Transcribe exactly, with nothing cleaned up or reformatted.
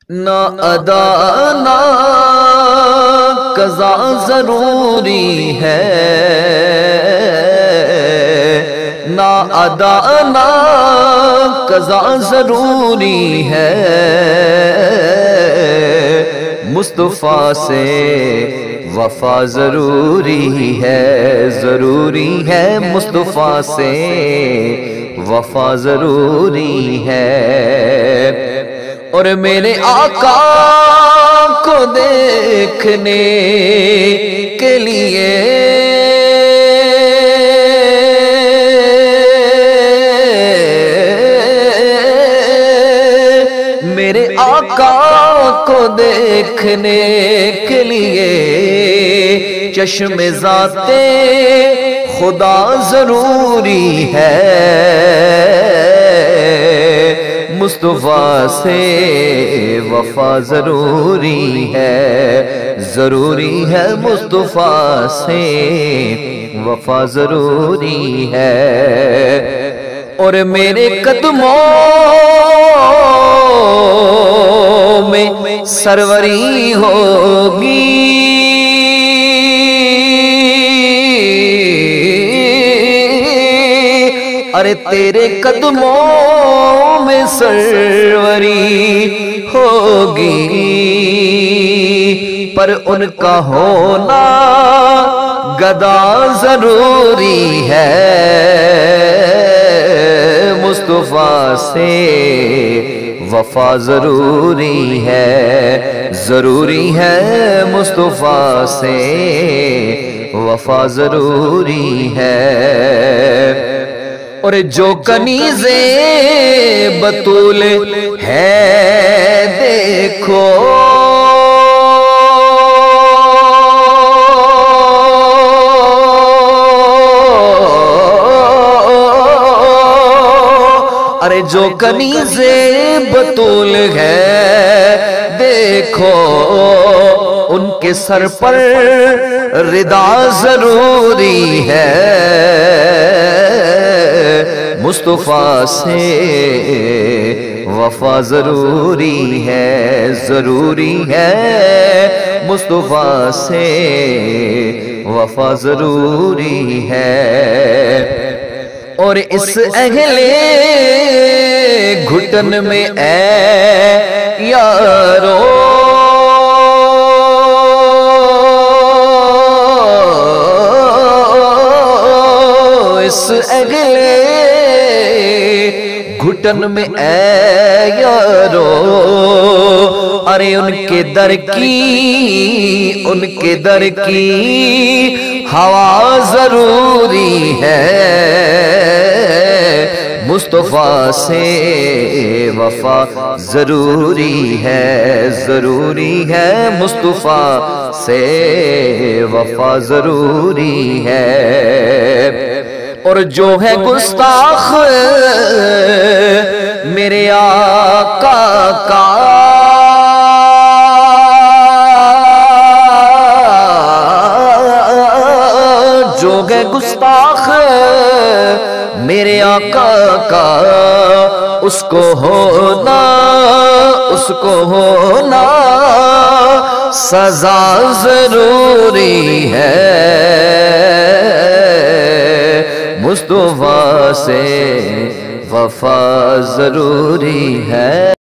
نہ ادا نہ قضا ضروری ہے، نہ ادا نہ قضا ضروری ہے، مصطفیٰ سے وفا ضروری ہے، ضروری ہے مصطفیٰ سے وفا ضروری ہے۔ اور میرے آقا کو دیکھنے کے لیے میرے آقا کو دیکھنے کے لیے چشم ذات خدا ضروری ہے، مصطفیٰ سے وفا ضروری ہے، ضروری ہے مصطفیٰ سے وفا ضروری ہے۔ اور میرے قدموں میں سروری ہوگی، ارے تیرے قدموں میں سروری ہوگی، پر ان کا ہونا گدا ضروری ہے، مصطفیٰ سے وفا ضروری ہے، ضروری ہے مصطفیٰ سے وفا ضروری ہے۔ اور جو کنیزِ بطول ہے دیکھو، ارے جو کنیزِ بطول ہے دیکھو، ان کے سر پر ردا ضروری ہے، مصطفیٰ سے وفا ضروری ہے، ضروری ہے مصطفیٰ سے وفا ضروری ہے۔ اور اس اہل گھٹن میں اے یارو اس اہل گھٹن میں اے یارو، ارے ان کے در کی ان کے در کی ہوا ضروری ہے، مصطفیٰ سے وفا ضروری ہے، ضروری ہے مصطفیٰ سے وفا ضروری ہے۔ اور جو ہے گستاخ میرے آقا کا، جو ہے گستاخ میرے آقا کا، اس کو ہونا اس کو ہونا سزا ضروری ہے، مصطفیٰ سے وفا ضروری ہے۔